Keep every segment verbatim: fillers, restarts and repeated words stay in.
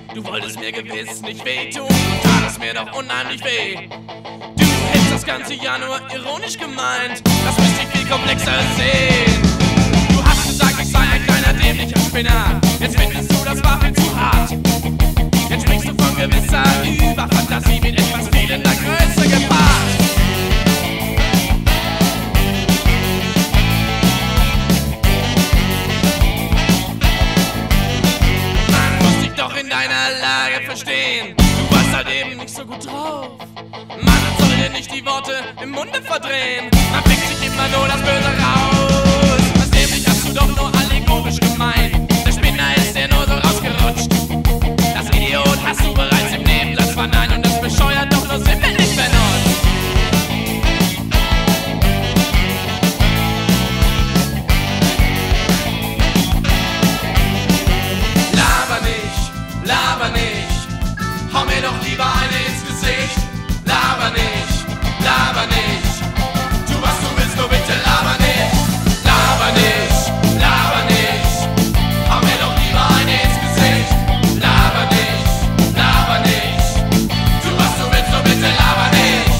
Du wolltest mir gewiss nicht wehtun, du tatest mir doch unheimlich weh. Du hättest das ganze Jahr nur ironisch gemeint, das müsste ich viel komplexer sehen. Du hast gesagt, ich sei ein kleiner dämlicher Spinner, jetzt findest du, das war viel zu hart. Jetzt sprichst du von gewisser Überfantasie mit etwas fehlender Größe gepaart. Man muss dich doch in deiner Lage verstehen, du warst halt eben nicht so gut drauf. Man soll dir nicht die Worte im Munde verdrehen, man pickt sich immer nur das Böse raus. Das nämlich hast du doch nur allegorisch gemeint, der Spinner ist dir nur so rausgerutscht. Das Idiot hast du bereits im Nebensatz verneint und das bescheuert doch nur sinnbildlich benutzt. Laber nicht, laber nicht, hau mir doch lieber eine ins Gesicht. Laber nicht, laber nicht, tu was du willst, nur bitte laber nicht. Laber nicht, laber nicht, hau mir doch lieber eine ins Gesicht. Laber nicht, laber nicht, tu was du willst, nur bitte laber nicht.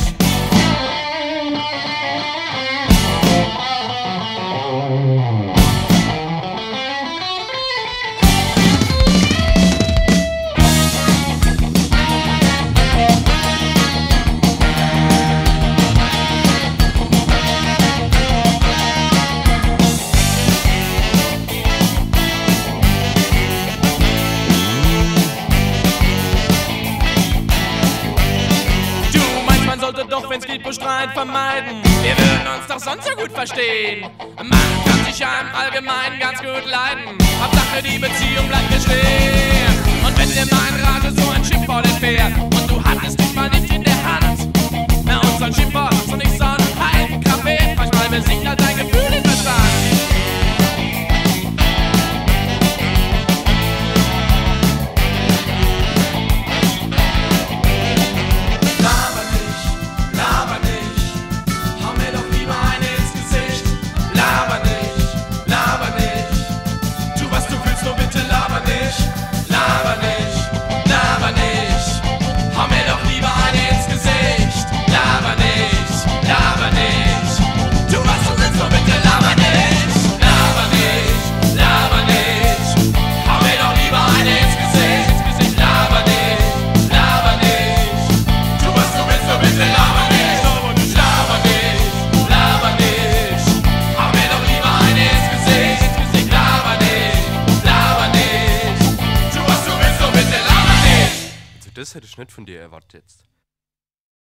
Sollte doch, wenn's geht, Streit vermeiden. Wir würden uns doch sonst so gut verstehen. Man kann sich ja im Allgemeinen ganz gut leiden. Hauptsache die Beziehung bleibt bestehen. Und wenn dir mein Rate so ein Schimpfwort entfährt und du hattest dich mal nicht in der Hand, na und so ein Schimpfwort so nicht so ein halben Kaffee, manchmal besiegt halt dein Gefühl den Verstand. Das hätte ich nicht von dir erwartet jetzt.